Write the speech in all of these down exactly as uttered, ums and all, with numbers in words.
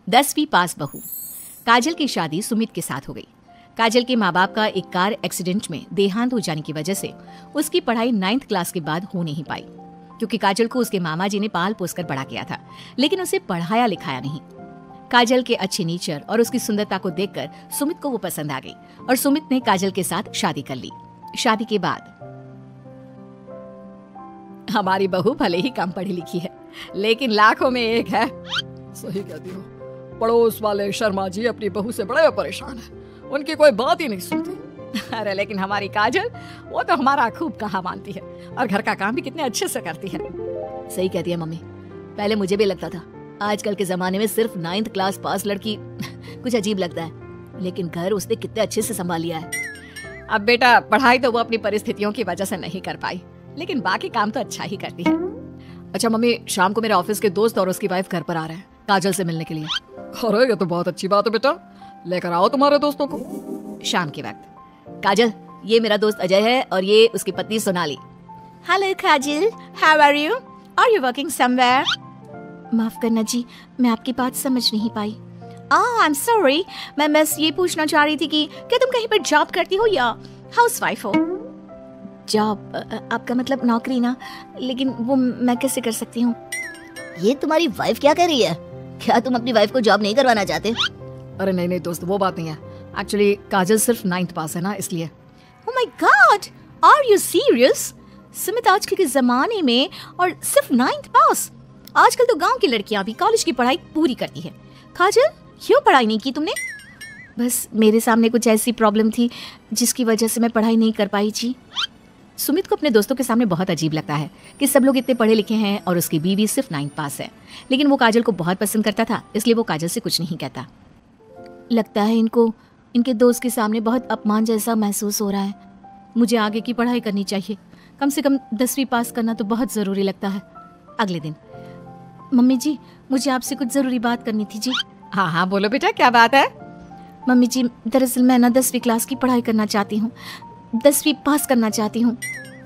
दसवीं पास बहू। काजल की शादी सुमित के साथ हो गई। काजल के माँ बाप का एक कार एक्सीडेंट में देहांत हो जाने की वजह से उसकी पढ़ाई नाइन्थ क्लास के बाद हो नहीं पाई, क्योंकि काजल को उसके मामा जी ने पाल पोस कर बड़ा किया था, लेकिन उसे पढ़ाया लिखाया नहीं। काजल के अच्छे नेचर और उसकी सुंदरता को देखकर सुमित को वो पसंद आ गई और सुमित ने काजल के साथ शादी कर ली। शादी के बाद हमारी बहू भले ही कम पढ़ी लिखी है, लेकिन लाखों में एक है। सही कहती हो। पड़ोस वाले शर्मा जी अपनी बहू से बड़े परेशान हैं। उनकी कोई बात ही नहीं सुनती। अरे लेकिन हमारी काजल, वो तो हमारा खूब कहा मानती है और घर का काम भी कितने अच्छे से करती है। सही कहती है मम्मी। पहले मुझे भी लगता था आजकल के जमाने में सिर्फ नाइन्थ क्लास पास लड़की कुछ अजीब लगता है, लेकिन घर उसने कितने अच्छे से संभाल लिया है। अब बेटा, पढ़ाई तो वो अपनी परिस्थितियों की वजह से नहीं कर पाई, लेकिन बाकी काम तो अच्छा ही करती है। अच्छा मम्मी, शाम को मेरे ऑफिस के दोस्त और उसकी वाइफ घर पर आ रहे हैं काजल से मिलने के लिए। अरे ये तो बहुत अच्छी बात है बेटा, लेकर आओ तुम्हारे दोस्तों को। शाम के वक्त काजल, ये मेरा दोस्त अजय है और ये उसकी पत्नी Sonali. Hello Kajal, how are you? Are you working somewhere? माफ करना जी, मैं आपकी बात समझ नहीं पाई। ओह आई एम सॉरी, मैं बस ये पूछना चाह रही थी कि क्या तुम कहीं पर जॉब करती हो या हाउसवाइफ हो? जॉब? आपका मतलब नौकरी ना, लेकिन वो मैं कैसे कर सकती हूँ? ये तुम्हारी वाइफ क्या कर रही है? क्या तुम अपनी वाइफ को जॉब नहीं करवाना चाहते? अरे नहीं नहीं दोस्त, वो बात नहीं है। एक्चुअली काजल सिर्फ नाइन्थ पास है ना, इसलिए। Oh my god, are you serious? Sumit आजकल के जमाने में और सिर्फ नाइन्थ पास? आजकल तो गांव की लड़कियां भी कॉलेज की पढ़ाई पूरी करती है। काजल, क्यों पढ़ाई नहीं की तुमने? बस मेरे सामने कुछ ऐसी प्रॉब्लम थी जिसकी वजह से मैं पढ़ाई नहीं कर पाई जी। सुमित को अपने दोस्तों के सामने बहुत अजीब लगता है कि सब लोग इतने पढ़े लिखे हैं और उसकी बीवी सिर्फ नाइन्थ पास है, लेकिन वो काजल को बहुत पसंद करता था, इसलिए वो काजल से कुछ नहीं कहता। लगता है इनको इनके दोस्त के सामने बहुत अपमान जैसा महसूस हो रहा है। मुझे आगे की पढ़ाई करनी चाहिए, कम से कम दसवीं पास करना तो बहुत ज़रूरी लगता है। अगले दिन, मम्मी जी मुझे आपसे कुछ ज़रूरी बात करनी थी जी। हाँ हाँ बोलो बेटा, क्या बात है? मम्मी जी, दरअसल मैं ना दसवीं क्लास की पढ़ाई करना चाहती हूँ, दसवीं पास करना चाहती हूँ।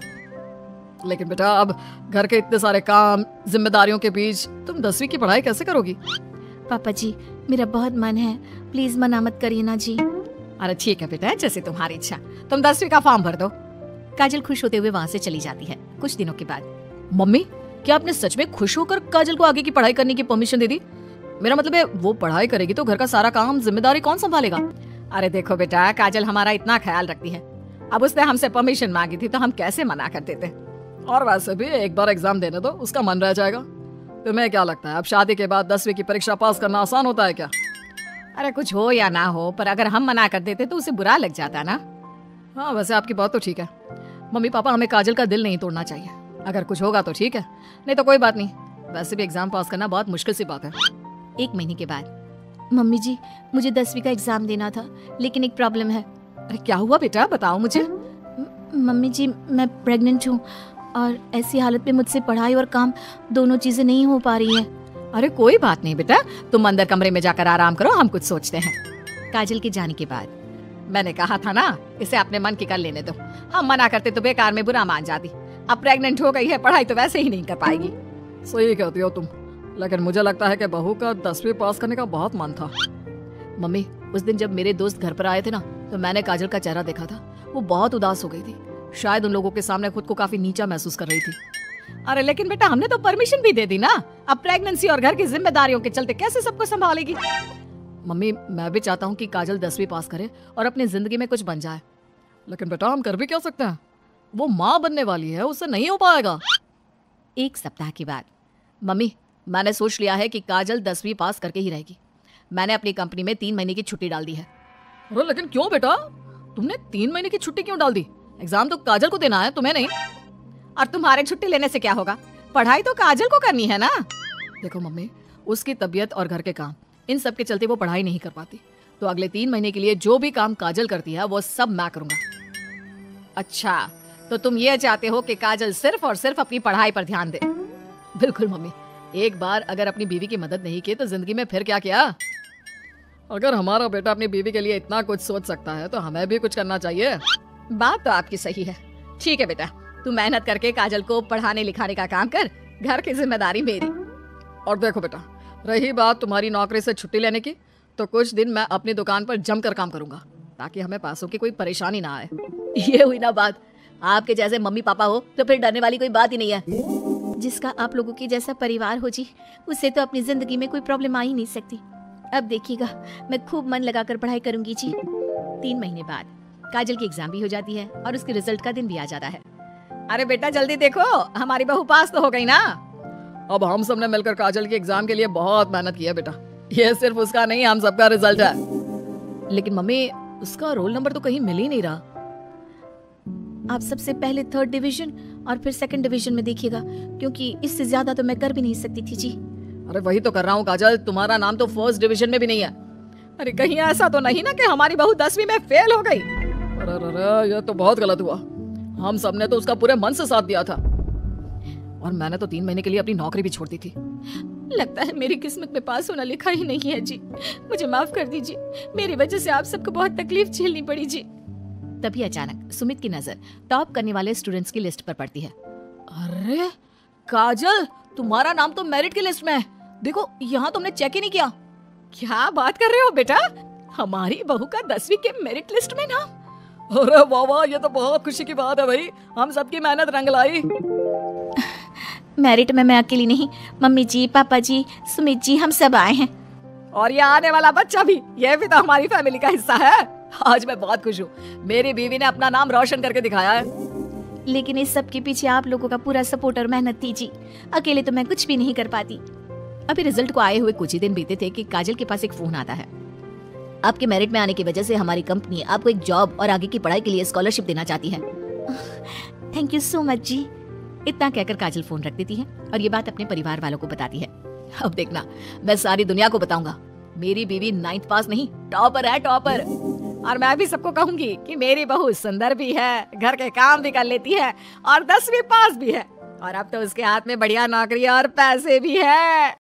लेकिन बेटा, अब घर के इतने सारे काम जिम्मेदारियों के बीच तुम दसवीं की पढ़ाई कैसे करोगी? पापा जी, मेरा बहुत मन है, प्लीज मना मत करिए ना जी। अरे ठीक है बेटा, जैसे तुम्हारी इच्छा, तुम दसवीं का फॉर्म भर दो। काजल खुश होते हुए वहाँ से चली जाती है। कुछ दिनों के बाद, मम्मी क्या आपने सच में खुश होकर काजल को आगे की पढ़ाई करने की परमिशन दे दी? मेरा मतलब है वो पढ़ाई करेगी तो घर का सारा काम जिम्मेदारी कौन संभालेगा? अरे देखो बेटा, काजल हमारा इतना ख्याल रखती है, अब उसने हमसे परमिशन मांगी थी तो हम कैसे मना कर देते। और वैसे भी एक बार एग्जाम देने दो, उसका मन रह जाएगा। तुम्हें क्या लगता है अब शादी के बाद दसवीं की परीक्षा पास करना आसान होता है क्या? अरे कुछ हो या ना हो, पर अगर हम मना कर देते तो उसे बुरा लग जाता ना। हाँ वैसे आपकी बात तो ठीक है। मम्मी पापा, हमें काजल का दिल नहीं तोड़ना चाहिए। अगर कुछ होगा तो ठीक है, नहीं तो कोई बात नहीं। वैसे भी एग्जाम पास करना बहुत मुश्किल सी बात है। एक महीने के बाद, मम्मी जी मुझे दसवीं का एग्जाम देना था, लेकिन एक प्रॉब्लम है। अरे क्या हुआ बेटा, बताओ मुझे। मम्मी जी, मैं प्रेग्नेंट हूँ और ऐसी हालत में मुझसे पढ़ाई और काम दोनों चीजें नहीं हो पा रही है। अरे कोई बात नहीं बेटा, तुम अंदर कमरे में जाकर आराम करो, हम कुछ सोचते हैं। काजल के जाने के बाद, मैंने कहा था ना, इसे अपने मन की कर लेने दो। हम मना करते तो बेकार में बुरा मान जाती। अब प्रेग्नेंट हो गई है, पढ़ाई तो वैसे ही नहीं कर पाएगी। सही कहती हो तुम, लेकिन मुझे लगता है कि बहू का दसवीं पास करने का बहुत मन था। मम्मी, उस दिन जब मेरे दोस्त घर पर आए थे ना, तो मैंने काजल का चेहरा देखा था। वो बहुत उदास हो गई थी, शायद उन लोगों के सामने खुद को काफी नीचा महसूस कर रही थी। अरे लेकिन बेटा, हमने तो परमिशन भी दे दी ना। अब प्रेगनेंसी और घर की जिम्मेदारियों के चलते कैसे सबको संभालेगी? मम्मी, मैं भी चाहता हूँ कि काजल दसवीं पास करे और अपनी जिंदगी में कुछ बन जाए, लेकिन बेटा हम कर भी क्या सकते हैं? वो माँ बनने वाली है, उससे नहीं हो पाएगा। एक सप्ताह के बाद, मम्मी मैंने सोच लिया है कि काजल दसवीं पास करके ही रहेगी। मैंने अपनी कंपनी में तीन महीने की छुट्टी डाल दी है। अरे लेकिन क्यों बेटा, तुमने तीन महीने की छुट्टी क्यों डाल दी? एग्जाम तो काजल को देना है, तुम्हें नहीं। और तुम्हारे छुट्टी लेने से क्या होगा? पढ़ाई तो काजल को करनी है ना। देखो मम्मी, उसकी तबीयत और घर के काम, इन सब के चलते वो पढ़ाई नहीं कर पाती, तो अगले तीन महीने के लिए जो भी काम काजल करती है वो सब मैं करूंगा। अच्छा, तो तुम ये चाहते हो कि काजल सिर्फ और सिर्फ अपनी पढ़ाई पर ध्यान दे? बिल्कुल मम्मी, एक बार अगर अपनी बीवी की मदद नहीं की तो जिंदगी में फिर क्या किया? अगर हमारा बेटा अपनी बीवी के लिए इतना कुछ सोच सकता है तो हमें भी कुछ करना चाहिए। बात तो आपकी सही है। ठीक है बेटा, तू मेहनत करके काजल को पढ़ाने लिखाने का काम कर, घर की जिम्मेदारी मेरी। और देखो बेटा, रही बात तुम्हारी नौकरी से छुट्टी लेने की, तो कुछ दिन मैं अपनी दुकान पर जमकर काम करूंगा ताकि हमें पैसों की कोई परेशानी ना आए। ये हुई ना बात। आपके जैसे मम्मी पापा हो तो फिर डरने वाली कोई बात ही नहीं है। जिसका आप लोगों के जैसा परिवार हो जी, उसे तो अपनी जिंदगी में कोई प्रॉब्लम आ ही नहीं सकती। अब देखिएगा, मैं खूब मन लगाकर पढ़ाई करूंगी जी। तीन महीने बाद काजल की एग्जाम भी हो जाती है और उसके रिजल्ट का दिन भी आ जाता है। अरे बेटा जल्दी देखो, हमारी बहू पास तो हो गई ना। अब हम सब ने मिलकर काजल के एग्जाम के लिए बहुत मेहनत की है बेटा। ये सिर्फ उसका नहीं, हम सबका रिजल्ट है। लेकिन मम्मी, उसका रोल नंबर तो कहीं मिल ही नहीं रहा। आप सबसे पहले थर्ड डिवीजन और फिर सेकंड डिवीजन में देखिएगा, क्योंकि इससे ज्यादा तो मैं कर भी नहीं सकती थी जी। अरे वही तो कर रहा हूँ काजल, तुम्हारा नाम तो फर्स्ट डिवीजन में भी नहीं है। अरे कहीं ऐसा तो नहीं ना कि हमारी बहू दसवीं में फेल हो गई। अरे अरे ये तो बहुत गलत हुआ। हम सबने तो उसका पूरे मन से साथ दिया था और मैंने तो तीन महीने के लिए अपनी नौकरी भी छोड़ दी थी। लगता है मेरी किस्मत में पास होना लिखा ही नहीं है जी। मुझे माफ कर दीजिए, मेरी वजह से आप सबको बहुत तकलीफ झेलनी पड़ी जी। तभी अचानक सुमित की नजर टॉप करने वाले स्टूडेंट्स की लिस्ट पर पड़ती है। अरे काजल, तुम्हारा नाम तो मेरिट की लिस्ट में है। देखो यहाँ तुमने चेक ही नहीं किया। क्या बात कर रहे हो बेटा, हमारी बहू का दसवीं के मेरिट लिस्ट में नाम? अरे वाह वाह, ये तो बहुत खुशी की बात है भाई, हम सबकी मेहनत रंग लाई। मेरिट में मैं अकेली नहीं, मम्मी जी, पापा जी, सुमित जी, हम सब आए हैं। और ये आने वाला बच्चा भी, ये भी तो हमारी फैमिली का हिस्सा है। आज मैं बहुत खुश हूँ, मेरी बीवी ने अपना नाम रोशन करके दिखाया है। लेकिन इस सब के पीछे आप लोगों का पूरा सपोर्ट और मेहनत थी जी। अकेले तो मैं कुछ भी नहीं कर पाती। अभी रिजल्ट को आए हुए कुछ ही दिन बीते थे कि काजल के पास एक फोन आता है। आपके मेरिट में आने की वजह से हमारी कंपनी आपको एक जॉब और आगे की पढ़ाई के लिए स्कॉलरशिप देना चाहती है। थैंक यू सो मच जी। इतना कहकर काजल फोन रख देती है और ये बात अपने परिवार वालों को बताती है। अब देखना, मैं सारी दुनिया को बताऊंगा, मेरी बीवी नाइन्थ पास नहीं, टॉपर है, टॉपर। और मैं भी सबको कहूंगी कि मेरी बहू सुंदर भी है, घर के काम भी कर लेती है और दसवीं पास भी है, और अब तो उसके हाथ में बढ़िया नौकरी और पैसे भी है।